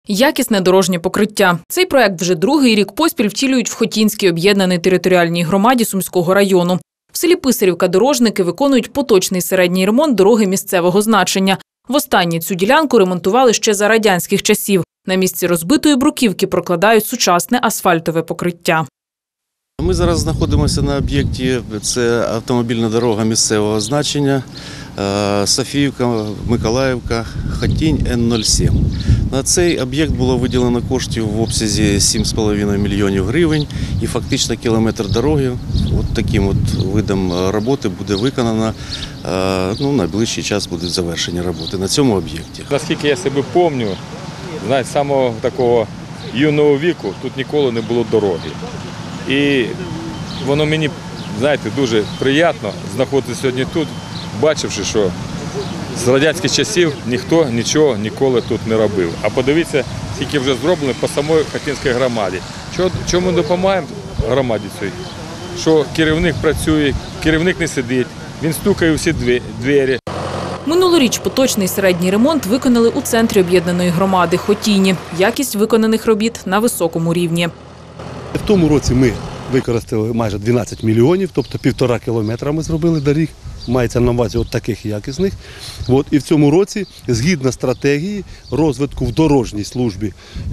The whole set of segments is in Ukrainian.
Якісне дорожнє покриття. Цей проект вже другий рік поспіль втілюють в Хотінській об'єднаній територіальній громаді Сумського району. В селі Писарівка дорожники виконують поточний середній ремонт дороги місцевого значення. Востаннє цю ділянку ремонтували ще за радянських часів. На місці розбитої бруківки прокладають сучасне асфальтове покриття. Ми зараз знаходимося на об'єкті, це автомобільна дорога місцевого значення Софіївка, Миколаївка, Хотінь, Н-07. На цей об'єкт було виділено коштів в обсязі 7,5 мільйонів гривень і фактично кілометр дороги таким видом роботи буде виконано. Найближчий час будуть завершені роботи на цьому об'єкті. Наскільки я себе пам'ятаю, з самого такого юного віку тут ніколи не було дороги. І воно мені, дуже приємно знаходитися сьогодні тут, бачивши, що з радянських часів ніхто нічого ніколи тут не робив. А подивіться, скільки вже зроблено по самій Хотінській громаді. Чому ми допомагаємо громаді цій? Що керівник працює, керівник не сидить, він стукає у всі двері. Минулоріч поточний середній ремонт виконали у центрі об'єднаної громади Хотіні. Якість виконаних робіт на високому рівні. В тому році ми використали майже 12 мільйонів, тобто 1,5 кілометра ми зробили доріг, мається на увазі таких якісних. І в цьому році, згідно стратегії розвитку в дорожній службі,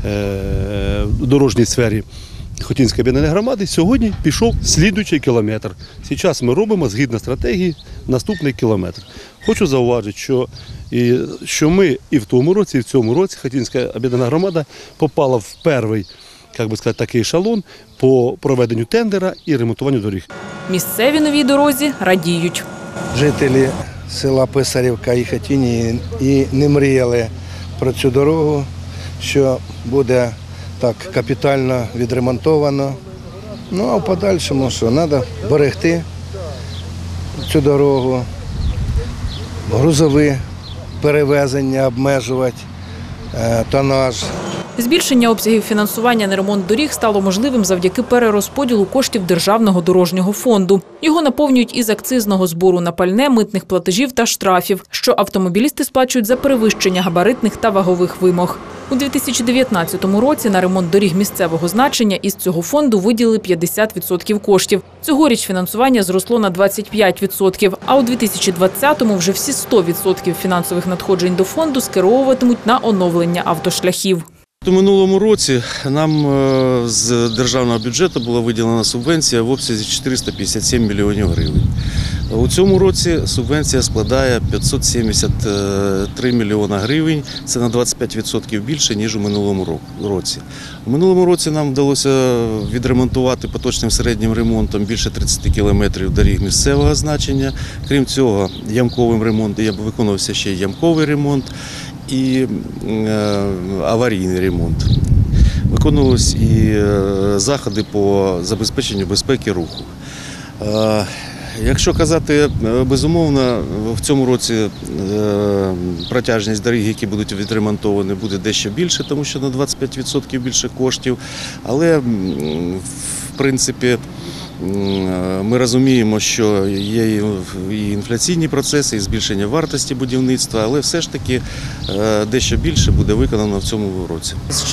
в дорожній сфері Хотінської об'єднаної громади, сьогодні пішов слідуючий кілометр. Зараз ми робимо, згідно стратегії, наступний кілометр. Хочу зауважити, що ми і в тому році, і в цьому році Хотінська об'єднана громада попала в перший, такий ешелон по проведенню тендера і ремонтуванню доріг. Місцеві новій дорозі радіють. Жителі села Писарівка і Хотіні і не мріяли про цю дорогу, що буде так капітально відремонтовано. А в подальшому, що треба берегти цю дорогу, грузові перевезення обмежувати, тонаж. Збільшення обсягів фінансування на ремонт доріг стало можливим завдяки перерозподілу коштів Державного дорожнього фонду. Його наповнюють із акцизного збору на пальне, митних платежів та штрафів, що автомобілісти сплачують за перевищення габаритних та вагових вимог. У 2019 році на ремонт доріг місцевого значення із цього фонду виділили 50% коштів. Цьогоріч фінансування зросло на 25%, а у 2020-му вже всі 100% фінансових надходжень до фонду скеровуватимуть на оновлення автошляхів. У минулому році нам з державного бюджету була виділена субвенція в обсязі 457 мільйонів гривень. У цьому році субвенція складає 573 мільйона гривень, це на 25% більше, ніж у минулому році. У минулому році нам вдалося відремонтувати поточним середнім ремонтом більше 30 кілометрів доріг місцевого значення. Крім цього, ямковим ремонтом виконувався ще й ямковий ремонт і аварійний ремонт. Виконувалися і заходи по забезпеченню безпеки руху. Якщо казати, безумовно, в цьому році протяжність доріг, які будуть відремонтовані, буде дещо більше, тому що на 25% більше коштів. Але, в принципі, ми розуміємо, що є і інфляційні процеси, і збільшення вартості будівництва, але все ж таки дещо більше буде виконано в цьому році. З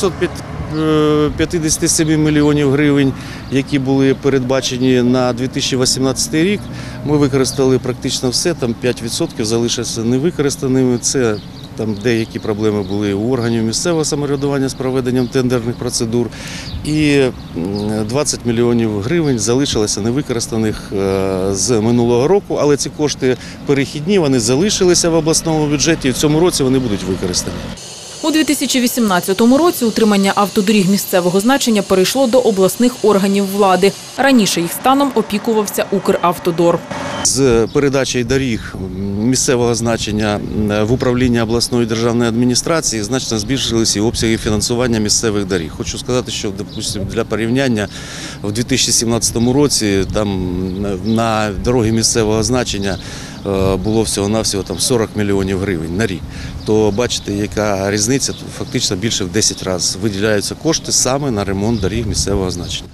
457 мільйонів гривень, які були передбачені на 2018 рік, ми використали практично все, там 5% залишилися невикористаними. Це деякі проблеми були у органів місцевого самоврядування з проведенням тендерних процедур. І 20 мільйонів гривень залишилося невикористаних з минулого року, але ці кошти перехідні, вони залишилися в обласному бюджеті і в цьому році вони будуть використані. У 2018 році утримання автодоріг місцевого значення перейшло до обласних органів влади. Раніше їх станом опікувався Укравтодор. З передачею доріг місцевого значення в управління обласної державної адміністрації значно збільшилися і обсяги фінансування місцевих доріг. Хочу сказати, що, для порівняння, в 2017 році на дороги місцевого значення було всього-навсього 40 мільйонів гривень на рік. То бачите, яка різниця, фактично більше в 10 разів виділяються кошти саме на ремонт доріг місцевого значення.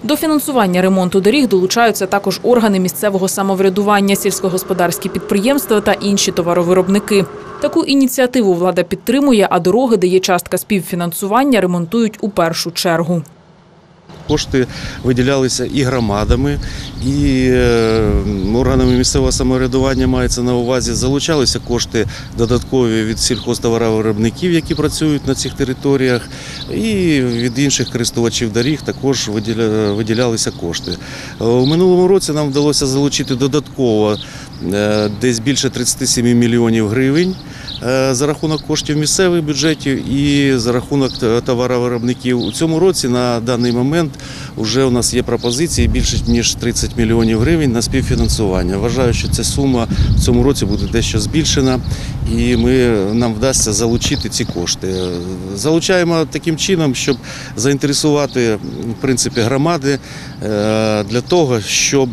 До фінансування ремонту доріг долучаються також органи місцевого самоврядування, сільськогосподарські підприємства та інші товаровиробники. Таку ініціативу влада підтримує, а дороги, де є частка співфінансування, ремонтують у першу чергу. Кошти виділялися і громадами, і органами місцевого самоврядування, мається на увазі, залучалися кошти додаткові від сільхозтоваровиробників, які працюють на цих територіях, і від інших користувачів доріг також виділялися кошти. У минулому році нам вдалося залучити додатково десь більше 37 мільйонів гривень за рахунок коштів місцевих бюджетів і за рахунок товаровиробників. У цьому році на даний момент вже у нас є пропозиції більше ніж 30 мільйонів гривень на співфінансування. Вважаю, що ця сума в цьому році буде дещо збільшена і нам вдасться залучити ці кошти. Залучаємо таким чином, щоб заінтересувати в принципі громади для того, щоб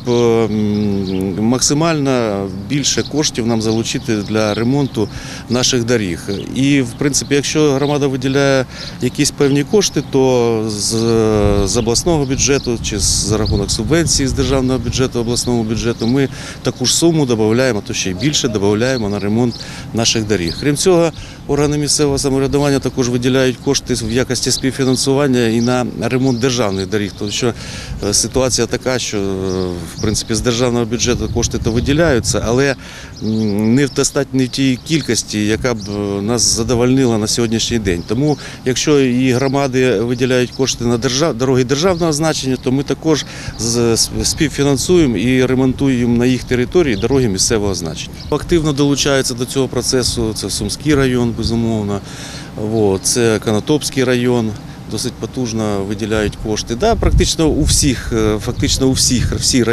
максимально більше коштів нам залучити для ремонту наших доріг. І, в принципі, якщо громада виділяє якісь певні кошти, то з обласного бюджету чи за рахунок субвенції з державного бюджету, обласного бюджету, ми таку ж суму додаємо, то ще й більше додаємо на ремонт наших доріг. Крім цього, органи місцевого самоврядування також виділяють кошти в якості співфінансування і на ремонт державних доріг, тому що ситуація така, що, в принципі, з державного бюджету кошти то виділяються, але не в достатньо тій кількості, яка б нас задовольнила на сьогоднішній день. Тому, якщо і громади виділяють кошти на дороги державного значення, то ми також співфінансуємо і ремонтуємо на їх території дороги місцевого значення. Активно долучаються до цього процесу, це Сумський район, безумовно, це Конотопський район. Досить потужно виділяють кошти. Да, практично у всіх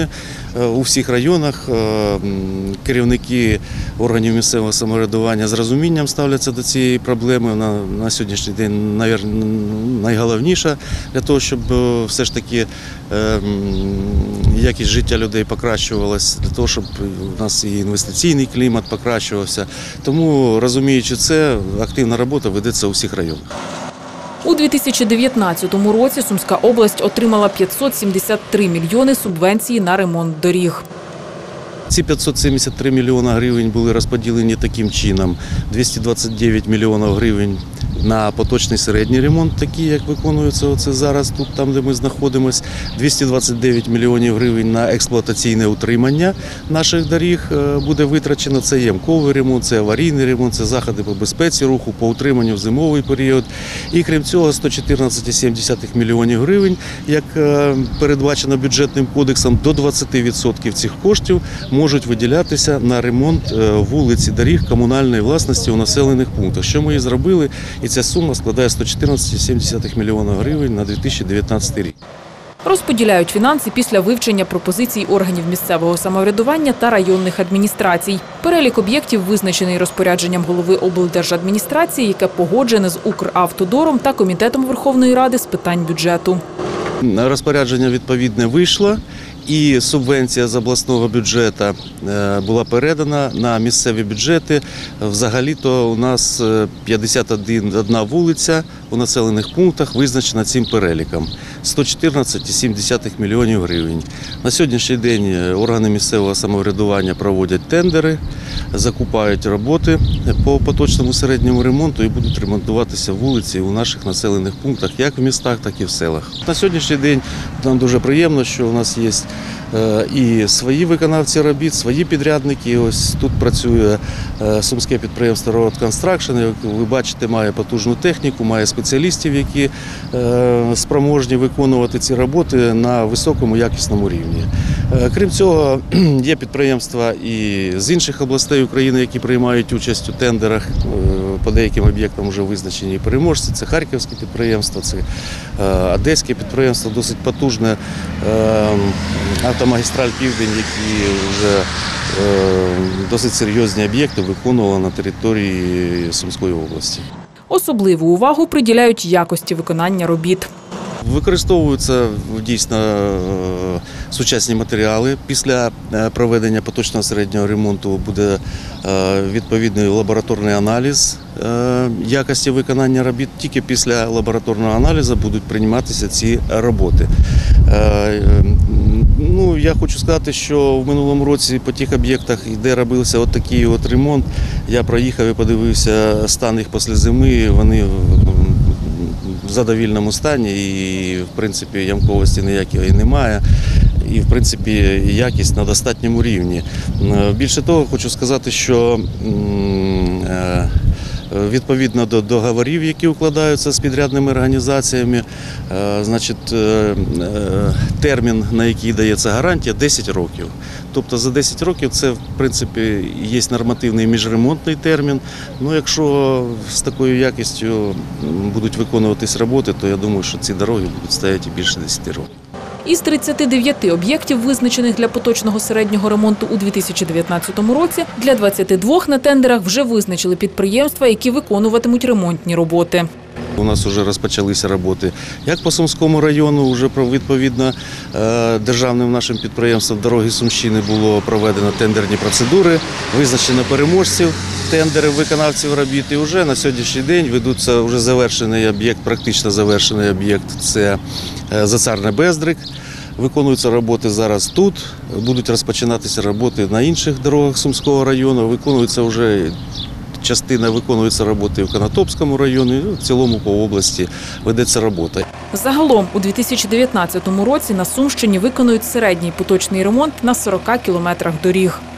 районах керівники органів місцевого самоврядування з розумінням ставляться до цієї проблеми. На сьогоднішній день, мабуть, найголовніша для того, щоб все ж таки якість життя людей покращувалася, для того, щоб у нас і інвестиційний клімат покращувався. Тому, розуміючи це, активна робота ведеться у всіх районах. У 2019 році Сумська область отримала 573 мільйони субвенції на ремонт доріг. Ці 573 мільйона гривень були розподілені таким чином. 229 мільйонів гривень на поточний середній ремонт, такий, як виконується оце зараз тут, там, де ми знаходимося. 229 мільйонів гривень на експлуатаційне утримання наших доріг буде витрачено. Це ямковий ремонт, це аварійний ремонт, це заходи по безпеці руху, по утриманню в зимовий період. І крім цього, 114,7 мільйонів гривень, як передбачено бюджетним кодексом, до 20% цих коштів можуть виділятися на ремонт вулиць і доріг комунальної власності у населених пунктах. Що ми і зробили, і ця сума складає 114,7 мільйона гривень на 2019 рік. Розподіляють фінанси після вивчення пропозицій органів місцевого самоврядування та районних адміністрацій. Перелік об'єктів визначений розпорядженням голови облдержадміністрації, яке погоджене з Укравтодором та Комітетом Верховної Ради з питань бюджету. Розпорядження відповідне вийшло. І субвенція з обласного бюджету була передана на місцеві бюджети. Взагалі-то у нас 51 вулиця у населених пунктах визначена цим переліком. 114,7 мільйонів гривень. На сьогоднішній день органи місцевого самоврядування проводять тендери, закупають роботи по поточному середньому ремонту і будуть ремонтуватися вулиці у наших населених пунктах, як в містах, так і в селах. На сьогоднішній день нам дуже приємно, що у нас є і свої виконавці робіт, свої підрядники. Ось тут працює сумське підприємство Road Construction, як ви бачите, має потужну техніку, має спеціалістів, які спроможні виконувати ці роботи на високому якісному рівні. Крім цього, є підприємства і з інших областей України, які приймають участь у тендерах. По деяким об'єктам вже визначені переможці. Це харківське підприємство, це одеське підприємство, досить потужне, автомагістраль Південь, які вже досить серйозні об'єкти виконували на території Сумської області. Особливу увагу приділяють якості виконання робіт. Використовуються дійсно сучасні матеріали. Після проведення поточного середнього ремонту буде відповідний лабораторний аналіз якості виконання робіт. Тільки після лабораторного аналізу будуть прийматися ці роботи. Я хочу сказати, що в минулому році по тих об'єктах, де робився такий ремонт, я проїхав і подивився стан їх після зими, вони в задовільному стані і, в принципі, ямковості ніякої немає. І, в принципі, якість на достатньому рівні. Більше того, хочу сказати, що відповідно до договорів, які укладаються з підрядними організаціями, термін, на який дається гарантія, 10 років. Тобто за 10 років це, в принципі, є нормативний міжремонтний термін. Якщо з такою якістю будуть виконуватись роботи, то я думаю, що ці дороги будуть стояти більше 10 років. Із 39 об'єктів, визначених для поточного середнього ремонту у 2019 році, для 22 на тендерах вже визначили підприємства, які виконуватимуть ремонтні роботи. У нас вже розпочалися роботи як по Сумському району, вже відповідно державним нашим підприємством «Дороги Сумщини» було проведено тендерні процедури, визначено переможців тендерів, виконавців робіт. І вже на сьогоднішній день ведуться вже завершений об'єкт, практично завершений об'єкт – це Зацарне-Бездрик. Виконуються роботи зараз тут, будуть розпочинатися роботи на інших дорогах Сумського району, виконуються вже частина виконується роботи в Конотопському районі, в цілому по області ведеться робота. Загалом у 2019 році на Сумщині виконують середній поточний ремонт на 40 кілометрах доріг.